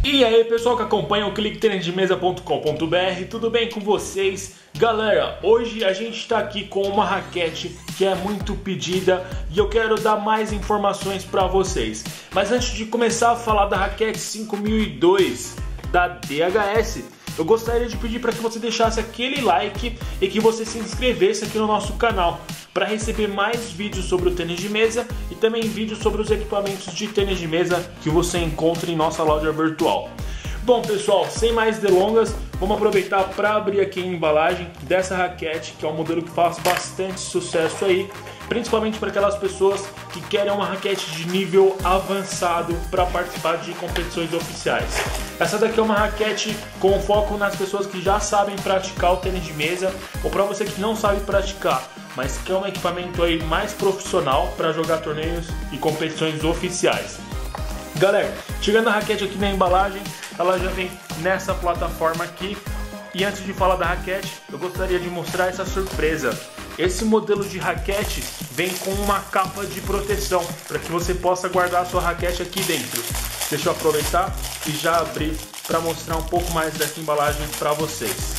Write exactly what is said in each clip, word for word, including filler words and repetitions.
E aí pessoal que acompanha o clique tênis de mesa ponto com ponto br, tudo bem com vocês? Galera, hoje a gente está aqui com uma raquete que é muito pedida e eu quero dar mais informações para vocês. Mas antes de começar a falar da raquete cinco mil e dois da D H S, eu gostaria de pedir para que você deixasse aquele like e que você se inscrevesse aqui no nosso canal para receber mais vídeos sobre o tênis de mesa e também vídeos sobre os equipamentos de tênis de mesa que você encontra em nossa loja virtual. Bom pessoal, sem mais delongas, vamos aproveitar para abrir aqui a embalagem dessa raquete, que é um modelo que faz bastante sucesso aí, principalmente para aquelas pessoas que querem uma raquete de nível avançado para participar de competições oficiais. Essa daqui é uma raquete com foco nas pessoas que já sabem praticar o tênis de mesa, ou para você que não sabe praticar, mas quer um equipamento aí mais profissional para jogar torneios e competições oficiais. Galera, chegando a raquete aqui na embalagem, ela já vem nessa plataforma aqui. E antes de falar da raquete, eu gostaria de mostrar essa surpresa. Esse modelo de raquete vem com uma capa de proteção, para que você possa guardar a sua raquete aqui dentro. Deixa eu aproveitar e já abrir para mostrar um pouco mais dessa embalagem para vocês.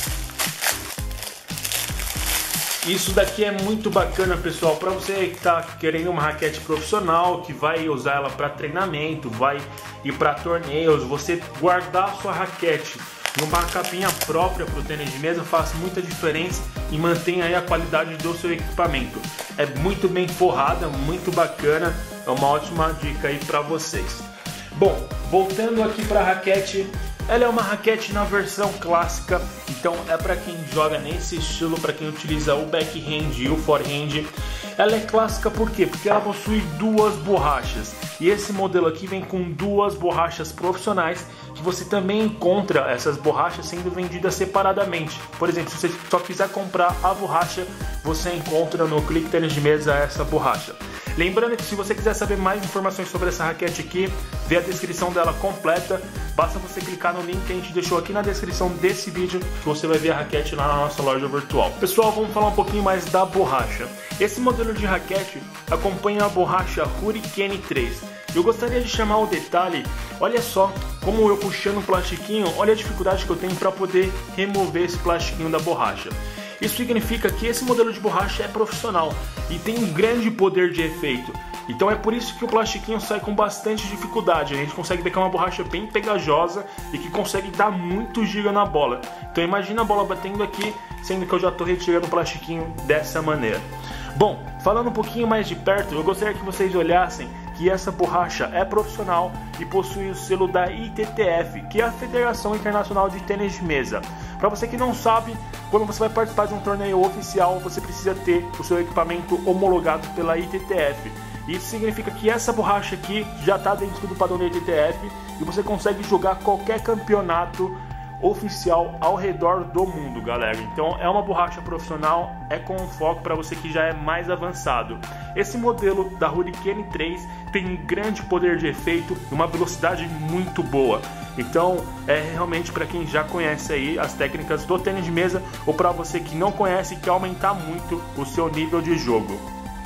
Isso daqui é muito bacana, pessoal, para você que está querendo uma raquete profissional, que vai usar ela para treinamento, vai ir para torneios, você guardar a sua raquete numa capinha própria para o tênis de mesa faz muita diferença e mantém aí a qualidade do seu equipamento. É muito bem forrada, muito bacana, é uma ótima dica aí para vocês. Bom, voltando aqui para a raquete, ela é uma raquete na versão clássica, então é para quem joga nesse estilo, para quem utiliza o backhand e o forehand. Ela é clássica por quê? Porque ela possui duas borrachas, e esse modelo aqui vem com duas borrachas profissionais, que você também encontra essas borrachas sendo vendidas separadamente. Por exemplo, se você só quiser comprar a borracha, você encontra no Clique Tênis de Mesa essa borracha. Lembrando que se você quiser saber mais informações sobre essa raquete aqui, ver a descrição dela completa, basta você clicar no link que a gente deixou aqui na descrição desse vídeo, que você vai ver a raquete lá na nossa loja virtual. Pessoal, vamos falar um pouquinho mais da borracha. Esse modelo de raquete acompanha a borracha Hurricane três. Eu gostaria de chamar o detalhe, olha só como eu puxando o plastiquinho, olha a dificuldade que eu tenho para poder remover esse plastiquinho da borracha. Isso significa que esse modelo de borracha é profissional e tem um grande poder de efeito. Então é por isso que o plastiquinho sai com bastante dificuldade. A gente consegue ver que é uma borracha bem pegajosa e que consegue dar muito giro na bola. Então imagina a bola batendo aqui, sendo que eu já estou retirando o plastiquinho dessa maneira. Bom, falando um pouquinho mais de perto, eu gostaria que vocês olhassem que essa borracha é profissional e possui o selo da I T T F, que é a Federação Internacional de Tênis de Mesa. Para você que não sabe, quando você vai participar de um torneio oficial, você precisa ter o seu equipamento homologado pela I T T F. Isso significa que essa borracha aqui já está dentro do padrão da I T T F e você consegue jogar qualquer campeonato oficial ao redor do mundo, galera. Então é uma borracha profissional, é com foco para você que já é mais avançado. Esse modelo da Hurricane três tem um grande poder de efeito e uma velocidade muito boa. Então é realmente para quem já conhece aí as técnicas do tênis de mesa, ou para você que não conhece e quer aumentar muito o seu nível de jogo.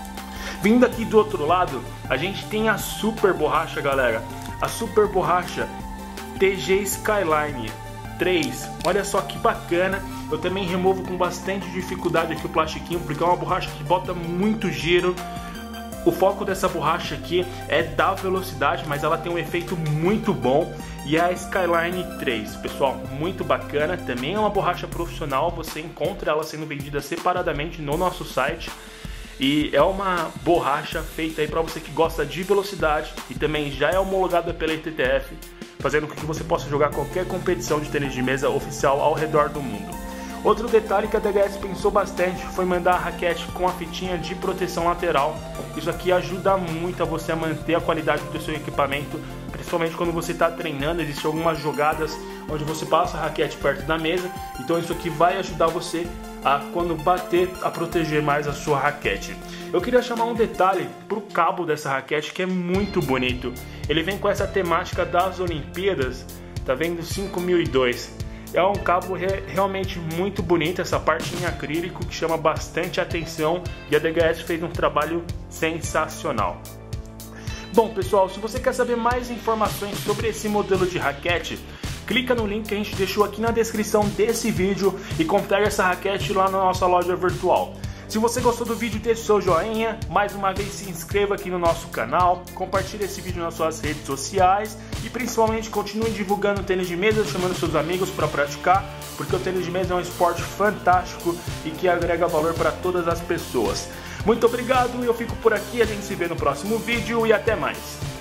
Vindo aqui do outro lado, a gente tem a super borracha, galera. A super borracha T G Skyline três, olha só que bacana. Eu também removo com bastante dificuldade aqui o plastiquinho, porque é uma borracha que bota muito giro. O foco dessa borracha aqui é dar velocidade, mas ela tem um efeito muito bom. E a Skyline três, pessoal, muito bacana. Também é uma borracha profissional, você encontra ela sendo vendida separadamente no nosso site. E é uma borracha feita aí para você que gosta de velocidade e também já é homologada pela I T T F, fazendo com que você possa jogar qualquer competição de tênis de mesa oficial ao redor do mundo. Outro detalhe que a D H S pensou bastante foi mandar a raquete com a fitinha de proteção lateral. Isso aqui ajuda muito a você a manter a qualidade do seu equipamento, principalmente quando você está treinando. Existem algumas jogadas onde você passa a raquete perto da mesa, então isso aqui vai ajudar você a, quando bater, a proteger mais a sua raquete. Eu queria chamar um detalhe para o cabo dessa raquete que é muito bonito. Ele vem com essa temática das Olimpíadas, tá vendo? cinco mil e dois. É um cabo re realmente muito bonito, essa parte em acrílico que chama bastante atenção, e a D H S fez um trabalho sensacional. Bom pessoal, se você quer saber mais informações sobre esse modelo de raquete, clica no link que a gente deixou aqui na descrição desse vídeo e confere essa raquete lá na nossa loja virtual. Se você gostou do vídeo, deixe seu joinha, mais uma vez se inscreva aqui no nosso canal, compartilhe esse vídeo nas suas redes sociais e principalmente continue divulgando o tênis de mesa, chamando seus amigos para praticar, porque o tênis de mesa é um esporte fantástico e que agrega valor para todas as pessoas. Muito obrigado, eu fico por aqui, a gente se vê no próximo vídeo e até mais!